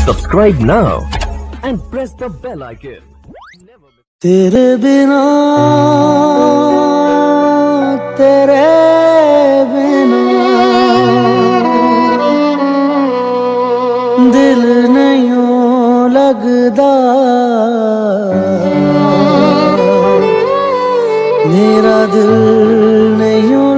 Subscribe now and press the bell icon. तेरे बिना तेरे बिना दिल नहीं लगदा, मेरा दिल नहीं